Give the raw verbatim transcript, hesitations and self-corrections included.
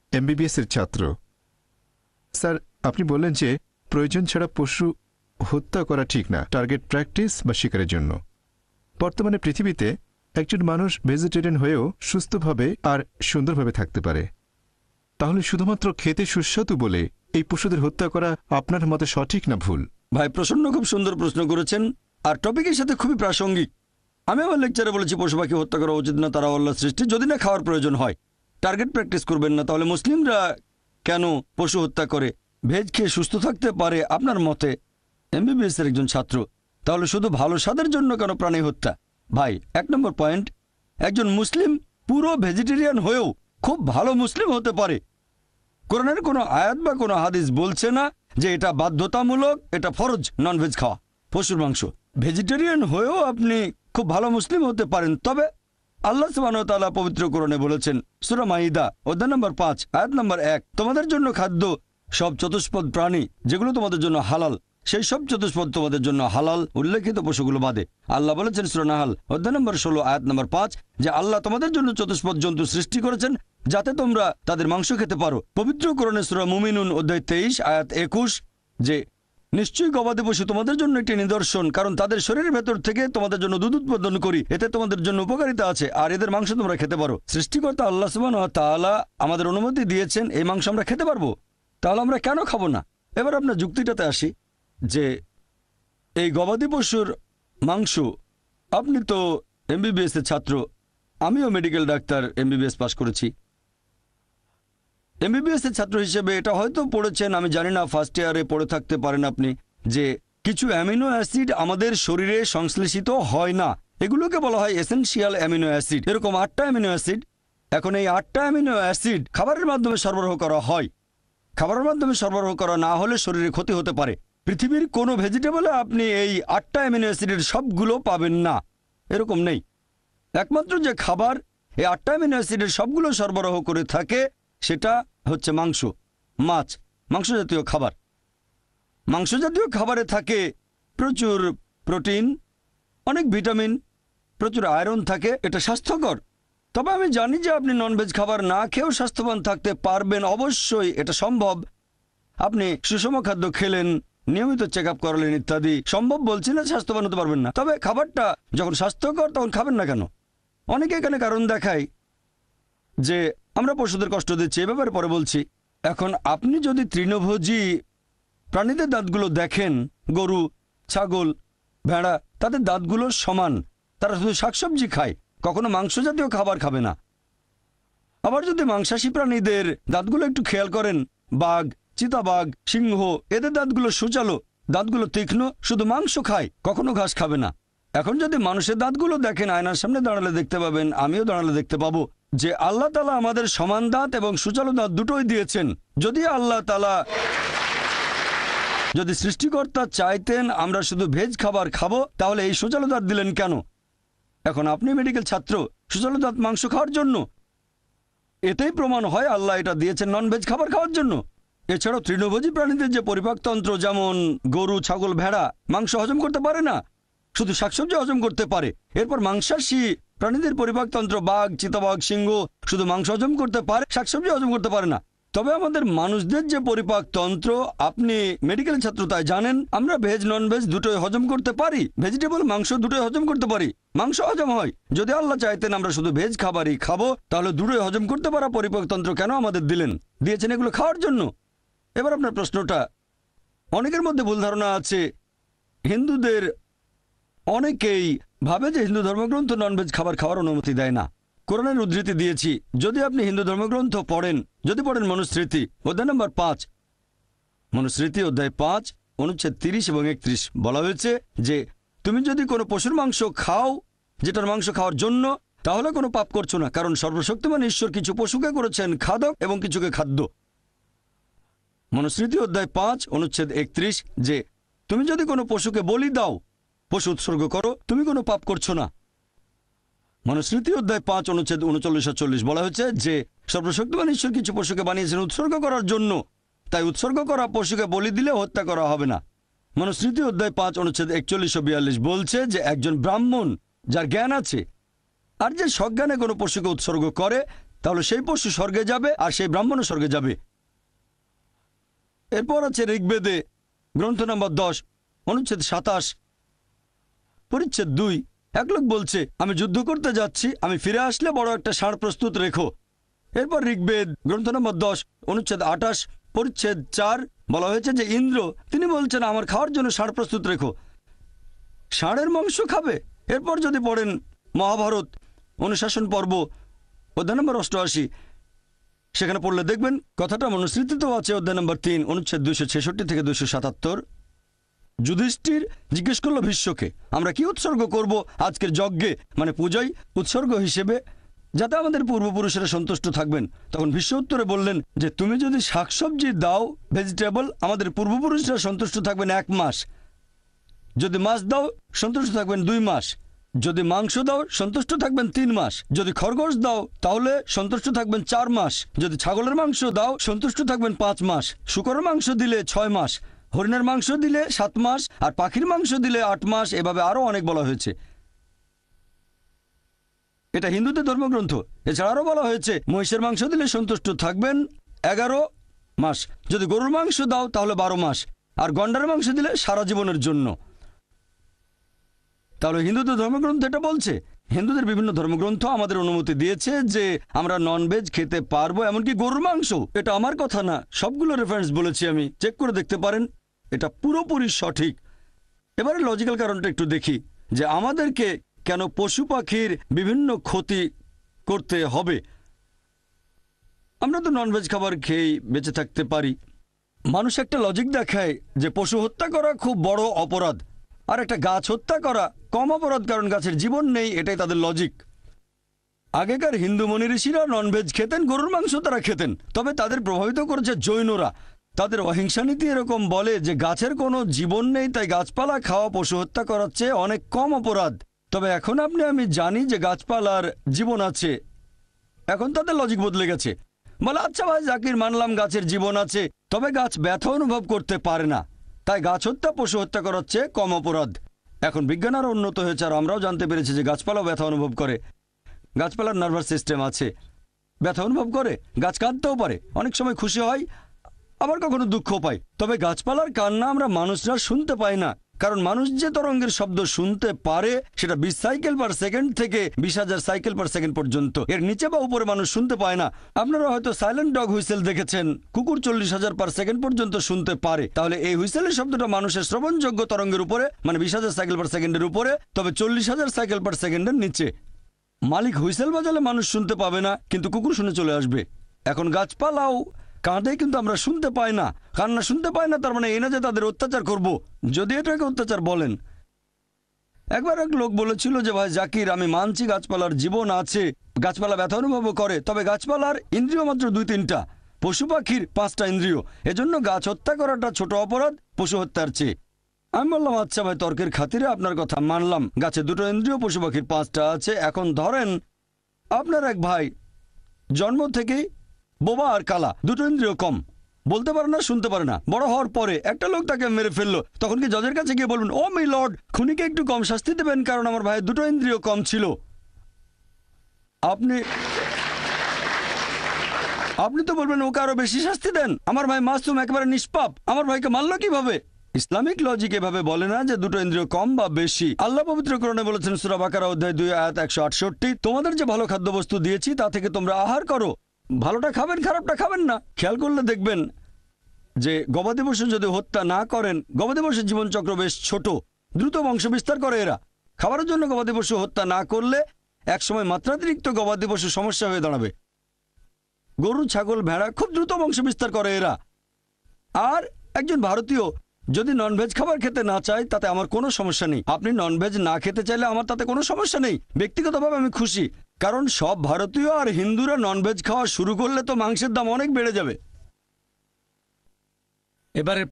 MBBS এর ছাত্র। Sir, আপনি বললেন যে প্রয়োজন ছাড়া পশু হত্যা করা ঠিক না, টার্গেট প্র্যাকটিস বা শিকারের জন্য। বর্তমানে পৃথিবীতে একজন মানুষ ভেজিটেরিয়ান হয়েও সুস্থভাবে আর সুন্দরভাবে থাকতে পারে। তাহলে শুধুমাত্র খেতে সুস্বাদু বলে এই পশুদের হত্যা করা আপনার মতে সঠিক না ভুল? ভাই প্রসন্ন খুব সুন্দর প্রশ্ন করেছেন, আর টপিকের সাথে খুবই প্রাসঙ্গিক। আমি আমার লেকচারে বলেছি পশু পাখি হত্যা করা উচিত না, তারা আল্লাহর সৃষ্টি, যদি না খাওয়ার প্রয়োজন হয়। টার্গেট প্র্যাকটিস করবেন না। তাহলে মুসলিমরা কেন পশু হত্যা করে ভেজ খেয়ে সুস্থ থাকতে পারে আপনার মতে? এমবিবিএস এর একজন ছাত্র, তাহলে শুধু ভালো স্বাদের জন্য কেন প্রাণী হত্যা? ভাই, এক নম্বর পয়েন্ট, একজন মুসলিম পুরো ভেজিটেরিয়ান হয়েও খুব ভালো মুসলিম হতে পারে। কোরআনের কোনো আয়াত বা কোনো হাদিস বলছে না যে এটা বাধ্যতামূলক, এটা ফরজ ননভেজ খাওয়া, পশুর মাংস। ভেজিটেরিয়ান হয়েও আপনি খুব ভালো মুসলিম হতে পারেন। তবে আল্লাহ সুবহানাহু ওয়া তাআলা পবিত্র কোরআনে বলেছেন, সূরা মাইদা অধ্যায় নম্বর পাঁচ আয়াত নম্বর এক, তোমাদের জন্য খাদ্য সব চতুষ্পদ প্রাণী যেগুলো তোমাদের জন্য হালাল, সেই সব চতুষ্পদ তোমাদের জন্য হালাল, উল্লেখিত পশুগুলো বাদে। আল্লাহ বলেছেন সূরা নাহাল অধ্যায় নম্বর ষোলো আয়াত নম্বর পাঁচ যে আল্লাহ তোমাদের জন্য চতুষ্পদ জন্তু সৃষ্টি করেছেন যাতে তোমরা তাদের মাংস খেতে পারো। পবিত্র কোরআনে সূরা মুমিনুন অধ্যায় তেইশ আয়াত একুশ যে নিশ্চয়ই গবাদি পশু তোমাদের জন্য একটি নিদর্শন, কারণ তাদের শরীরের ভেতর থেকে তোমাদের জন্য দুধ উৎপাদন করি, এতে তোমাদের জন্য উপকারিতা আছে, আর এদের মাংস তোমরা খেতে পারো। সৃষ্টিকর্তা আল্লাহ সুবহানাহু ওয়া তাআলা আমাদের অনুমতি দিয়েছেন এই মাংস আমরা খেতে পারবো, তাহলে আমরা কেন খাবো না? এবার আপনার যুক্তিটাতে আসি যে এই গবাদি পশুর মাংস, আপনি তো এমবিবিএস এর ছাত্র, আমিও মেডিকেল ডাক্তার, এমবিবিএস পাশ করেছি। এমবিবিএস এর ছাত্র হিসেবে এটা হয়তো পড়েছেন, আমি জানি না, ফার্স্ট ইয়ারে পড়ে থাকতে পারেন আপনি, যে কিছু অ্যামিনো অ্যাসিড আমাদের শরীরে সংশ্লেষিত হয় না, এগুলোকে বলা হয় এসেনশিয়াল অ্যামিনো অ্যাসিড। এরকম আটটা অ্যামিনো অ্যাসিড, এখন এই আটটা অ্যামিনো অ্যাসিড খাবারের মাধ্যমে সরবরাহ করা হয়। খাবারের মাধ্যমে সরবরাহ করা না হলে শরীরে ক্ষতি হতে পারে। পৃথিবীর কোনো ভেজিটেবলে আপনি এই আটটা অ্যামিনো অ্যাসিডের সবগুলো পাবেন না, এরকম নেই। একমাত্র যে খাবার এই আটটা অ্যামিনো অ্যাসিডের সবগুলো সরবরাহ করে থাকে সেটা হচ্ছে মাংস, মাছ, মাংস জাতীয় খাবার। মাংস জাতীয় খাবারে থাকে প্রচুর প্রোটিন, অনেক ভিটামিন, প্রচুর আয়রন থাকে, এটা স্বাস্থ্যকর। তবে আমি জানি যে আপনি ননভেজ খাবার না খেয়েও স্বাস্থ্যবান থাকতে পারবেন, অবশ্যই এটা সম্ভব। আপনি সুষম খাদ্য খেলেন, নিয়মিত চেক আপ করালেন ইত্যাদি, সম্ভব বলছি না স্বাস্থ্যবান হতে পারবেন না। তবে খাবারটা যখন স্বাস্থ্যকর তখন খাবেন না কেন? অনেকে এখানে কারণ দেখায় যে আমরা পশুদের কষ্ট দিচ্ছি, এ ব্যাপারে পরে বলছি। এখন আপনি যদি তৃণভোজী প্রাণীদের দাঁতগুলো দেখেন, গরু, ছাগল, ভেড়া, তাদের দাঁতগুলো সমান, তারা শুধু শাকসবজি খায়, কখনো মাংস জাতীয় খাবার খাবে না। আবার যদি মাংসাশী প্রাণীদের দাঁতগুলো একটু খেয়াল করেন, বাঘ, চিতাবাঘ, সিংহ, এদের দাঁতগুলো সূচালো, দাঁতগুলো তীক্ষ্ণ, শুধু মাংস খায়, কখনো ঘাস খাবে না। এখন যদি মানুষের দাঁতগুলো দেখেন, আয়নার সামনে দাঁড়ালে দেখতে পাবেন, আমিও দাঁড়ালে দেখতে পাবো যে আল্লাহ তাআলা আমাদের সমান দাঁত এবং সূচালো দাঁত দুটোই দিয়েছেন। যদি আল্লাহ তাআলা, যদি সৃষ্টিকর্তা চাইতেন আমরা শুধু ভেজ খাবার খাবো, তাহলে এই সূচালো দাঁত দিলেন কেন? এখন আপনি মেডিকেল ছাত্র, সূচালো দাঁত মাংস খাওয়ার জন্য, এতেই প্রমাণ হয় আল্লাহ এটা দিয়েছেন নন ভেজ খাবার খাওয়ার জন্য। এছাড়াও তৃণভোজী প্রাণীদের যে পরিপাকতন্ত্র, যেমন গরু, ছাগল, ভেড়া মাংস হজম করতে পারে না, শুধু শাকসবজি হজম করতে পারে। এরপর মাংসাশী প্রাণীদের পরিপাকতন্ত্র, বাঘ, চিতাবাঘ, সিংহ শুধু মাংস হজম করতে পারে, শাকসবজি হজম করতে পারে না। তবে আমাদের মানুষদের যে পরিপাকতন্ত্র, আপনি মেডিকেল ছাত্র তাই জানেন, আমরা ভেজ নন ভেজ দুটোই হজম করতে পারি, ভেজিটেবল মাংস দুটোই হজম করতে পারি, মাংস হজম হয়। যদি আল্লাহ চাইতেন আমরা শুধু ভেজ খাবারই খাবো, তাহলে দুটোই হজম করতে পারা পরিপাকতন্ত্র কেন আমাদের দিলেন? দিয়েছেন এগুলো খাওয়ার জন্য। এবার আপনার প্রশ্নটা, অনেকের মধ্যে ভুল ধারণা আছে, হিন্দুদের অনেকেই ভাবে যে হিন্দু ধর্মগ্রন্থ ননভেজ খাবার খাওয়ার অনুমতি দেয় না। কোরআনের উদ্ধৃতি দিয়েছি, যদি আপনি হিন্দু ধর্মগ্রন্থ পড়েন, যদি পড়েন মনুস্মৃতি অধ্যায় নম্বর পাঁচ, মনুস্মৃতি অধ্যায় পাঁচ অনুচ্ছেদ তিরিশ এবং একত্রিশ, বলা হয়েছে যে তুমি যদি কোনো পশুর মাংস খাও যেটার মাংস খাওয়ার জন্য, তাহলে কোনো পাপ করছো না, কারণ সর্বশক্তিমান ঈশ্বর কিছু পশুকে করেছেন খাদক এবং কিছুকে খাদ্য। মনুস্মৃতি অধ্যায় পাঁচ অনুচ্ছেদ একত্রিশ, যে তুমি যদি কোনো পশুকে বলি দাও, পশু উৎসর্গ করো, তুমি কোনো পাপ করছো না। মনুস্মৃতি অধ্যায় পাঁচ অনুচ্ছেদ উনচল্লিশ চল্লিশ বলা হয়েছে যে সর্বশক্তিমান ঈশ্বর কিছু পশুকে বানিয়েছেন উৎসর্গ করার জন্য, তাই উৎসর্গ করা পশুকে বলি দিলে হত্যা করা হবে না। মনুস্মৃতি অধ্যায় পাঁচ অনুচ্ছেদ একচল্লিশ ও বিয়াল্লিশ বলছে যে একজন ব্রাহ্মণ যার জ্ঞান আছে আর যে সজ্ঞানে কোনো পশুকে উৎসর্গ করে, তাহলে সেই পশু স্বর্গে যাবে আর সেই ব্রাহ্মণ স্বর্গে যাবে। এরপর আছে ঋগ্বেদে গ্রন্থ নম্বর দশ অনুচ্ছেদ সাতাশ পরিচ্ছেদ দুই। এক লোক বলছে, আমি যুদ্ধ করতে যাচ্ছি, আমি ফিরে আসলে বড় একটা ষাঁড় প্রস্তুত রেখো। এরপর ঋগ্বেদ গ্রন্থ নম্বর দশ অনুচ্ছেদ আঠাশ পরিচ্ছেদ চার বলা হয়েছে যে ইন্দ্র তিনি বলছেন আমার খাওয়ার জন্য ষাঁড় প্রস্তুত রেখো, ষাঁড়ের মাংস খাবে। এরপর যদি পড়েন মহাভারত অনুশাসন পর্ব অধ্যায় নম্বর অষ্টআশি, সেখানে পড়লে দেখবেন কথাটা মনুস্মৃতিতেও আছে। অধ্যায় নম্বর তিন অনুচ্ছেদ দুইশো ছেষট্টি থেকে দুইশো সাতাত্তর। যুধিষ্ঠির জিজ্ঞেস করলো ভীষ্মকে, আমরা কি উৎসর্গ করব আজকের যজ্ঞে, মানে পূজায় উৎসর্গ হিসেবে, যাতে আমাদের পূর্বপুরুষেরা সন্তুষ্ট থাকবেন। তখন ভীষ্ম উত্তরে বললেন যে তুমি যদি শাকসবজি দাও, ভেজিটেবল, আমাদের পূর্বপুরুষরা সন্তুষ্ট থাকবেন এক মাস। যদি মাছ দাও সন্তুষ্ট থাকবেন দুই মাস। যদি মাংস দাও সন্তুষ্ট থাকবেন তিন মাস। যদি খরগোশ দাও তাহলে সন্তুষ্ট থাকবেন চার মাস। যদি ছাগলের মাংস দাও সন্তুষ্ট থাকবেন পাঁচ মাস। শূকরের মাংস দিলে ছয় মাস। হরিণের মাংস দিলে সাত মাস। আর পাখির মাংস দিলে আট মাস। এভাবে আরো অনেক বলা হয়েছে। এটা হিন্দুদের ধর্মগ্রন্থ। এছাড়া আরো বলা হয়েছে মহিষের মাংস দিলে সন্তুষ্ট থাকবেন এগারো মাস। যদি গরুর মাংস দাও তাহলে বারো মাস। আর গন্ডার মাংস দিলে সারা জীবনের জন্য। তাহলে হিন্দুদের ধর্মগ্রন্থ এটা বলছে। হিন্দুদের বিভিন্ন ধর্মগ্রন্থ আমাদের অনুমতি দিয়েছে যে আমরা ননভেজ খেতে পারবো, এমনকি গরুর মাংস। এটা আমার কথা না, সবগুলো রেফারেন্স বলেছি আমি, চেক করে দেখতে পারেন। এটা পুরোপুরি সঠিক। এবারে লজিক্যাল কারণটা একটু দেখি যে আমাদেরকে কেন পশু পাখির বিভিন্ন ক্ষতি করতে হবে। আমরা তো ননভেজ খাবার খেয়েই বেঁচে থাকতে পারি। মানুষ একটা লজিক দেখায় যে পশু হত্যা করা খুব বড় অপরাধ, আর একটা গাছ হত্যা করা কম অপরাধ, কারণ গাছের জীবন নেই, এটাই তাদের লজিক। আগেকার হিন্দু মুনি ঋষিরা ননভেজ খেতেন, গরুর মাংস তারা খেতেন। তবে তাদের প্রভাবিত করেছে জৈনরা। তাদের অহিংসা নীতি এরকম বলে যে গাছের কোনো জীবন নেই, তাই গাছপালা খাওয়া পশু হত্যা করার চেয়ে অনেক কম অপরাধ। তবে এখন আপনি আমি জানি যে গাছপালার জীবন আছে। এখন তাদের লজিক বদলে গেছে। বলে আচ্ছা ভাই জাকির, মানলাম গাছের জীবন আছে, তবে গাছ ব্যথা অনুভব করতে পারে না, তাই গাছ হত্যা পশু হত্যা করার চেয়ে কম অপরাধ। এখন বিজ্ঞান আরও উন্নত হয়েছে, আর আমরাও জানতে পেরেছি যে গাছপালাও ব্যথা অনুভব করে। গাছপালার নার্ভাস সিস্টেম আছে, ব্যথা অনুভব করে। গাছ কাঁদতেও পারে, অনেক সময় খুশি হয়, আবার কখনো দুঃখ পায়। তবে গাছপালার কান্না আমরা মানুষরা শুনতে পাই না, কারণ মানুষ যে তরঙ্গের শব্দ শুনতে পারে সেটা বিশ সাইকেল পার সেকেন্ড থেকে বিশ হাজার সাইকেল পার সেকেন্ড পর্যন্ত। এর নিচে বা উপরে মানুষ শুনতে পায় না। আপনারা হয়তো সাইলেন্ট ডগ হুইসেল দেখেছেন, কুকুর চল্লিশ হাজার পার সেকেন্ড পর্যন্ত শুনতে পারে। তাহলে এই হুইসেলের শব্দটা মানুষের শ্রবণযোগ্য তরঙ্গের উপরে, মানে বিশ হাজার সাইকেল পার সেকেন্ডের উপরে, তবে চল্লিশ হাজার সাইকেল পার সেকেন্ডের নিচে। মালিক হুইসেল বাজালে মানুষ শুনতে পাবে না, কিন্তু কুকুর শুনে চলে আসবে। এখন গাছপালাও কাঁদে, কিন্তু আমরা শুনতে পাই না। কান্না শুনতে পায় না, তার মানে এই না যে তাদের অত্যাচার করব, যদি এটাকে অত্যাচার বলেন। একবার এক লোক বলেছিল যে ভাই জাকির, আমি মানছি গাছপালার জীবন আছে, গাছপালা ব্যথা অনুভব করে, তবে গাছপালার ইন্দ্রিয় মাত্র দুই তিনটা, পশু পাখির পাঁচটা ইন্দ্রিয়। এজন্য গাছ হত্যা করাটা ছোট অপরাধ পশু হত্যার চেয়ে। আমি বললাম আচ্ছা ভাই, তর্কের খাতিরে আপনার কথা মানলাম, গাছে দুটো ইন্দ্রিয়, পশু পাখির পাঁচটা আছে। এখন ধরেন আপনার এক ভাই জন্ম থেকেই বোবা আর কালা, দুটো ইন্দ্রিয় কম, বলতে পারে না, শুনতে পারে না। বড় হওয়ার পরে একটা লোক তাকে মেরে ফেললো, তখন কি জজের কাছে গিয়ে বলবেন, ও মাই লর্ড, খুনিকে একটু কম শাস্তি দেবেন কারণ আমার ভাইয়ের দুটো ইন্দ্রিয় কম ছিল? আপনি আপনি তো বলবেন ওকে আরো বেশি শাস্তি দেন, আমার ভাই মাসুম, একেবারে নিষ্পাপ, আমার ভাইকে মারলো কিভাবে? ইসলামিক লজিক এভাবে বলে না যে দুটো ইন্দ্রিয় কম বা বেশি। আল্লাহ পবিত্র কোরআনে বলেছেন সূরা বাকারা অধ্যায় দুই আয়াত একশো আটষট্টি, তোমাদের যে ভালো খাদ্যবস্তু দিয়েছি তা থেকে তোমরা আহার করো, ভালোটা খাবেন, খারাপটা খাবেন না। খেয়াল করলে দেখবেন যে গবাদি পশু যদি হত্যা না করেন, গবাদি পশুর জীবনচক্র বেশ ছোট, দ্রুত বংশ বিস্তার করে এরা। খাবারের জন্য গবাদি পশু হত্যা না করলে একসময় মাত্রাতিরিক্ত গবাদি পশু সমস্যা হয়ে দাঁড়াবে। গরু, ছাগল, ভেড়া খুব দ্রুত বংশ বিস্তার করে এরা। আর একজন ভারতীয় যদি ননভেজ খাবার খেতে না চায় তাতে আমার কোনো সমস্যা নেই। আপনি ননভেজ না খেতে চাইলে আমার তাতে কোনো সমস্যা নেই। ব্যক্তিগতভাবে আমি খুশি, কারণ সব ভারতীয় আর হিন্দুরা ননভেজ খাওয়া শুরু করলে তো মাংসের দাম অনেক বেড়ে যাবে। এবারের